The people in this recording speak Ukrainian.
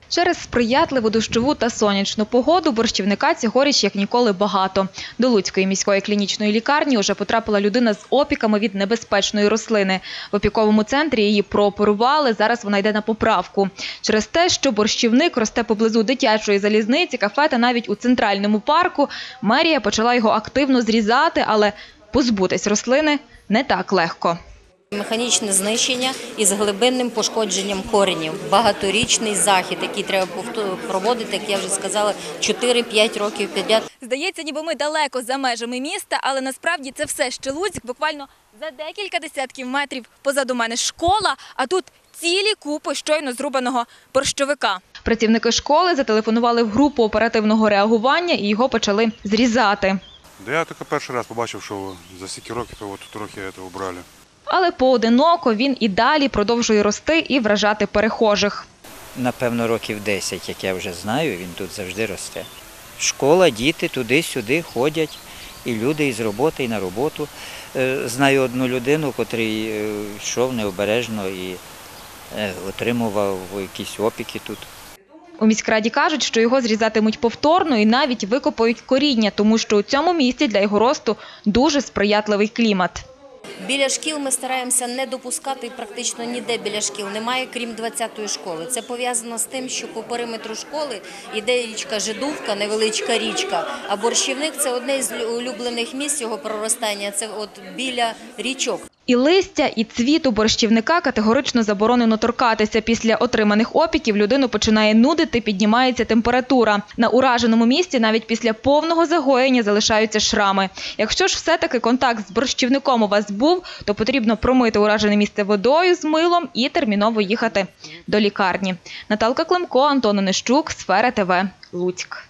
Через сприятливу дощову та сонячну погоду борщівника цьогоріч як ніколи багато. До Луцької міської клінічної лікарні уже потрапила людина з опіками від небезпечної рослини. В опіковому центрі її прооперували, зараз вона йде на поправку. Через те, що борщівник росте поблизу дитячої залізниці, кафе та навіть у центральному парку, мерія почала його активно зрізати, але позбутись рослини не так легко. Механічне знищення із глибинним пошкодженням коренів. Багаторічний захід, який треба проводити, як я вже сказала, 4-5 років підряд. Здається, ніби ми далеко за межами міста, але насправді це все ще Луцьк, буквально за декілька десятків метрів позаду мене школа, а тут цілі купи щойно зрубаного борщовика. Працівники школи зателефонували в групу оперативного реагування і його почали зрізати. Я тільки перший раз побачив, що за стільки років тут трохи це убрали. Але поодиноко він і далі продовжує рости і вражати перехожих. Напевно, років 10, як я вже знаю, він тут завжди росте. Школа, діти туди-сюди ходять, і люди із роботи, і на роботу. Знаю одну людину, котрий йшов необережно і отримував якісь опіки тут. У міськраді кажуть, що його зрізатимуть повторно і навіть викопають коріння, тому що у цьому місці для його росту дуже сприятливий клімат. Біля шкіл ми стараємося не допускати, практично ніде біля шкіл немає, крім 20-ї школи. Це пов'язано з тим, що по периметру школи йде річка Жидувка, невеличка річка, а борщівник – це одне з улюблених місць його проростання, це от біля річок. І листя, і цвіту борщівника категорично заборонено торкатися. Після отриманих опіків людину починає нудити, піднімається температура. На ураженому місці навіть після повного загоєння залишаються шрами. Якщо ж все-таки контакт з борщівником у вас був, то потрібно промити уражене місце водою з милом і терміново їхати до лікарні. Наталка Климко, Антон Онищук, Сфера ТВ, Луцьк.